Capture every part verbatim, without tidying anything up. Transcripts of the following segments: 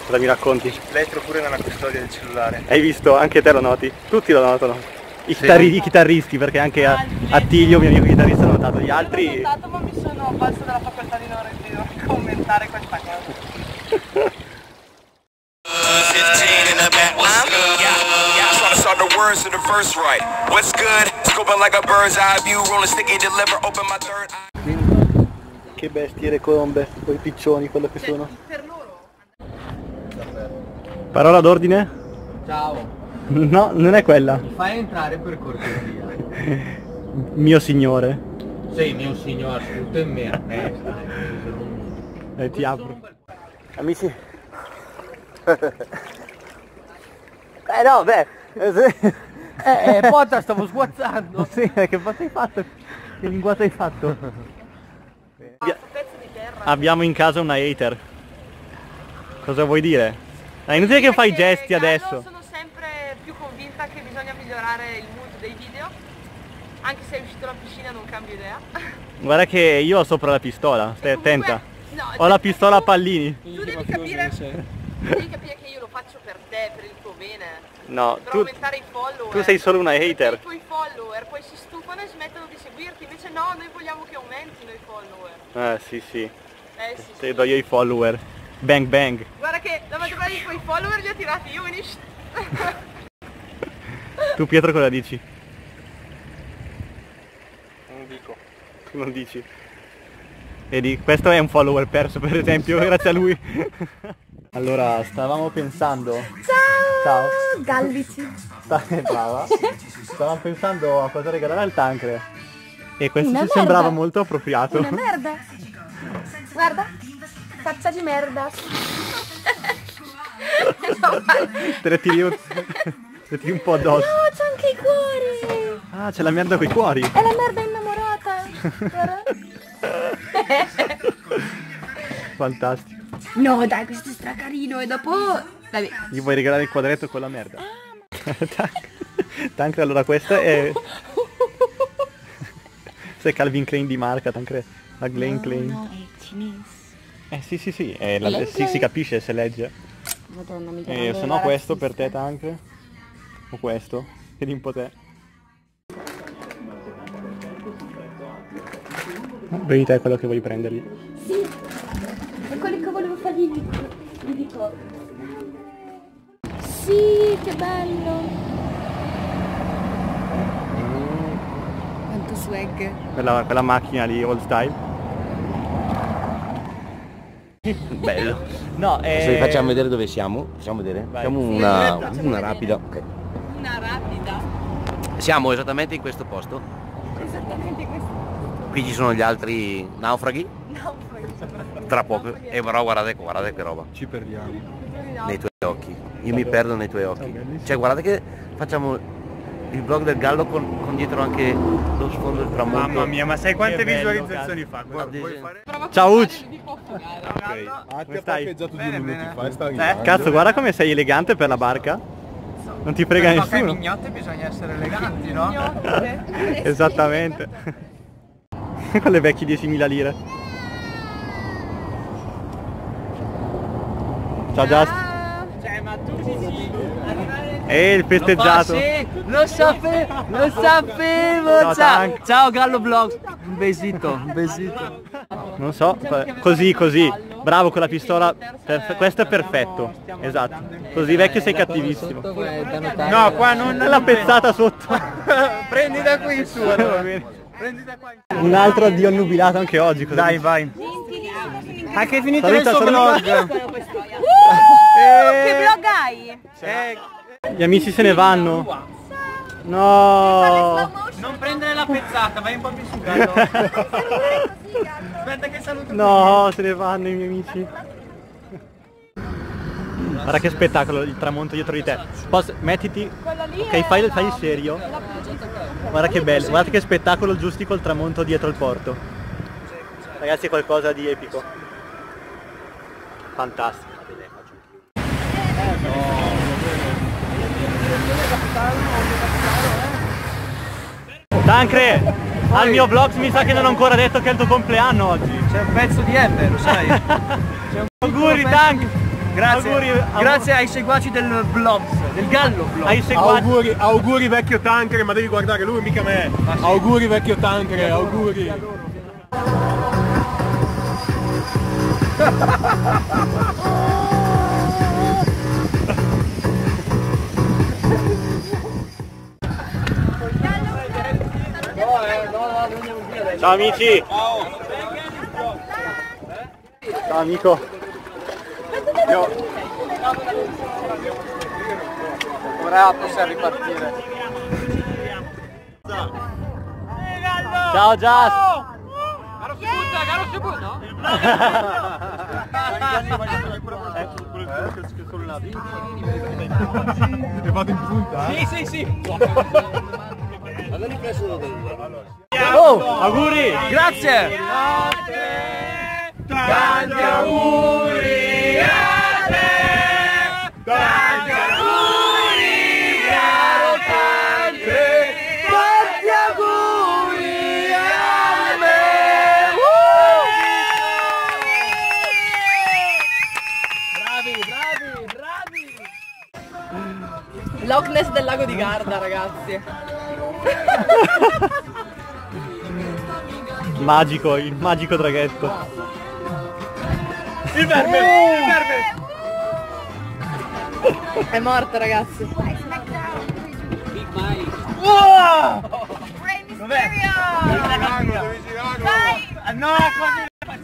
Cosa mi racconti? L'elettro pure nella custodia del cellulare. Hai visto? Anche te lo noti? Tutti lo notano. I, Sì. chitarri, i chitarristi, perché anche a, Attilio, mio amico chitarrista, l'ho notato. Gli altri... Io l'ho notato, ma mi sono avvalso dalla facoltà di non ritiro a commentare quel spagnolo. Che bestie le colombe, quei piccioni, quello che sono. Per loro. Parola d'ordine? Ciao, No, non è quella. mi fai entrare per cortesia? Mio signore. Sei mio signore, tutto in merda. Eh, Eh, ti apro. Amici. Eh no, beh. Eh, sì. eh, eh Potta, stavo sguazzando. Sì, che fatto hai fatto? Che linguaggio hai fatto? Abbia- Pezzo di terra. Abbiamo in casa una hater. Cosa vuoi dire? È inutile che fai gesti Gallo, adesso. sono sempre più convinta che bisogna migliorare il mood dei video. Anche se è uscito la piscina non cambio idea. Guarda che io ho sopra la pistola, stai Comunque- attenta. no, Ho cioè, la pistola a tu- pallini. Tu devi capire, devi capire che io lo faccio per te, per il tuo bene. No, Per tu, aumentare i follower. tu sei solo una Perché hater. i tuoi follower poi si stufano e smettono di seguirti. Invece no, noi vogliamo che aumentino i follower. Eh sì sì, Eh sì, te sì. do io i follower. Bang bang. Guarda che la maggior parte di quei follower li ho tirati io, quindi... Tu Pietro cosa dici? Non dico. Tu non dici. Vedi, questo è un follower perso per esempio, grazie a lui. Allora, stavamo pensando... Ciao! Ciao! Gallici! Sta- brava! Stavamo pensando a cosa regalare al Tancre. E questo Una ci merda. sembrava molto appropriato. Una merda! Guarda! Faccia di merda! Te le tiri un, te le tiri un po' addosso. No, c'è anche i cuori! Ah, c'è la merda coi cuori. È la merda innamorata! Guarda. Fantastico. No dai, questo è stracarino e dopo... Vabbè. Gli vuoi regalare il quadretto con la merda? Tancre, Tancre, allora questa è... Questo è Calvin Klein di marca, Tancre. La Glen Klein. No, è cinese. Eh sì sì sì, è la- Glen sì, si Klein. capisce se legge. Madonna, mi E chiamando se no questo per te razzista. Tancre. O questo. Vedi un po' te. Vedi te quello che vuoi prendergli. Sì! È quello che volevo fargli, gli dico. Sì, che bello! Quanto swag! Quella, quella macchina lì, old style. Bello. No, eh... Adesso vi facciamo vedere dove siamo. Facciamo vedere? Vai. Facciamo Sì, una, facciamo una vedere. rapida. Ok. Una rapida. Siamo esattamente in questo posto. Esattamente questo. Qui ci sono gli altri naufraghi. No, Tra poco. E però guardate, guardate che roba. Ci perdiamo. Nei tuoi occhi. Io mi perdo nei tuoi occhi. Cioè guardate che facciamo il vlog del gallo con, con dietro anche lo sfondo del tramonto. Mamma mia, ma sai quante Che bello, visualizzazioni fa? Guarda, Vuoi esempio. fare? Ciao Uc. Ah, ti Come ha stai? parcheggiato due Bene, minuti bene. fa e sta Eh, arrivando. Cazzo, guarda come sei elegante per la barca. Non ti frega Per fare nessuno. mignotte bisogna essere eleganti, no? Esattamente. Con le vecchie diecimila lire. Ciao Just. Cioè, ma tu dici arrivare... E il festeggiato. Lo sapevo, lo sapevo! Ciao, Ciao, Tank. ciao Gallo Vlog! Un besito, un besito! Non so, così, così. Bravo con la pistola. Perfe- questo è perfetto. Esatto. Così vecchio sei cattivissimo. No, qua non... La pezzata sotto. Prendi da qui su, Va allora. bene. Prendi da qua. Un altro addio annubilato anche oggi. Cosa Dai, dici? vai. Anche è finito Saluta, il suo saluta. vlog. Che vlog hai? Eh, Gli amici se ne vanno. No. non prendere la pezzata, vai un po' più su, Gallo. Aspetta che saluto. No, se ne vanno i miei amici. Guarda che spettacolo, il tramonto dietro di te. Posso, mettiti. Ok, fai, fai il serio. Guarda che bello, guarda che spettacolo giusti col tramonto dietro il porto. Ragazzi, è qualcosa di epico. Fantastico. Tancre, al mio vlog mi sa che non ho ancora detto che è il tuo compleanno oggi. C'è un pezzo di Ember, lo sai? Auguri Tank! Grazie. Auguri, auguri. Grazie ai seguaci del vlog, del Gallo vlog. Ai seguaci. Auguri, auguri vecchio Tancre, ma devi guardare lui, mica me. Auguri vecchio Tancre, auguri. Ciao amici! Ciao amico! Io... Ora possiamo ripartire. Ciao Just! Ti fate in punta? Sì, sì, sì. Oh! Auguri! Grazie! Tanti auguri a te! Tanti auguri a Tancre! Tanti auguri a me! Bravi, bravi, bravi! Loch Ness del lago di Garda, ragazzi. Magico, il magico traghetto. Il verme! Il verme! È morto, ragazzi. Wow! Dov'è? Devi girarlo! Ah, no, quasi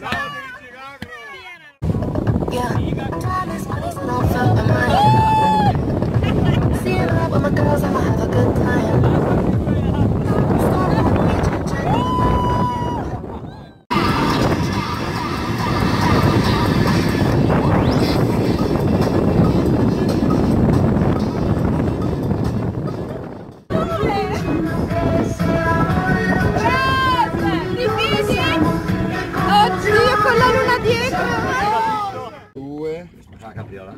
Oddio, con la luna dietro! Due. Ah, capriola.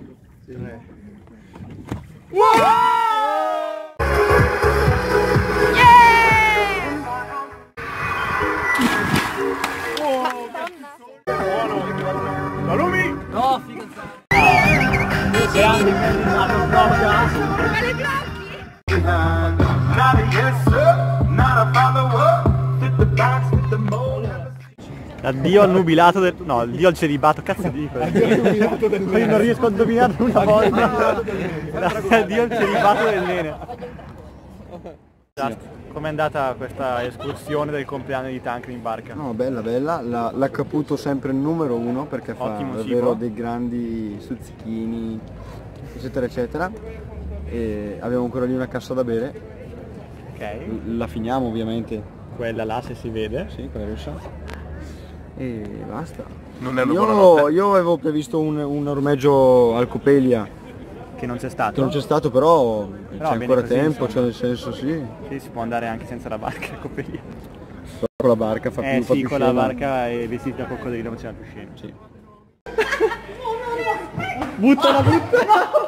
Salumi! No, figa. Quali blocchi? Addio al nubilato del... no, addio al celibato, cazzo dico? Io non riesco a indovinarlo una volta. Addio al celibato del nene. Com'è andata questa escursione del compleanno di Tancre in barca? No, bella bella, la, l'ha caputo sempre il numero uno perché fa Ottimo davvero cibo. dei grandi stuzzichini, eccetera eccetera. E abbiamo ancora lì una cassa da bere, Ok, L- la finiamo ovviamente, quella là se si vede. sì, quella russa. E basta. Non è una Io, buona notte. io avevo previsto un, un ormeggio al Copelia, Che non c'è che stato. non c'è stato, però c'è bene ancora così, tempo, insomma. cioè nel senso sì, Sì, si può andare anche senza la barca a Coppelia. però con la barca fa Eh più, fa sì, più con la scena. barca e vestiti da coccodrillo c'è la piscina. Sì. Buttala, buttala!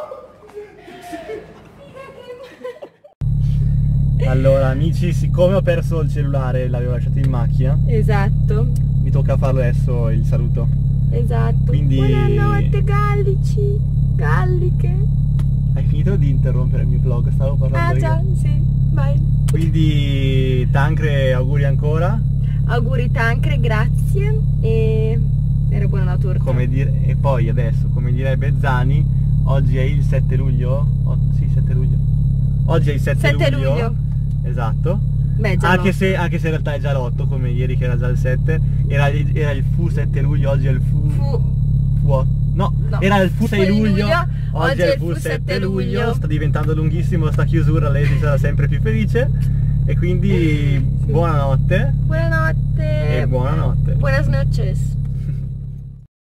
Allora amici, siccome ho perso il cellulare, l'avevo lasciato in macchina, Esatto, mi tocca farlo adesso il saluto. esatto. Quindi- Buonanotte gallici, galliche. Hai finito di interrompere il mio vlog? Stavo parlando Ah io. già, sì, vai. Quindi Tancre, auguri ancora. Auguri Tancre, grazie e era buona la torta. Come dire, e poi adesso, come direbbe Zani, oggi è il sette luglio? Oh, sì, sette luglio. Oggi è il sette, sette luglio. Esatto. Beh, già Anche no. se, anche se in realtà è già l'otto, come ieri che era già il sette. Era, era il Fu sette luglio, oggi è il Fu... Fu... Fu no, No. era il Fu sei Fu luglio, luglio, oggi è il Fu sette luglio. Sta diventando lunghissimo sta chiusura, lei sarà sempre più felice. E quindi buonanotte Buonanotte. e buonanotte. Buenas noches.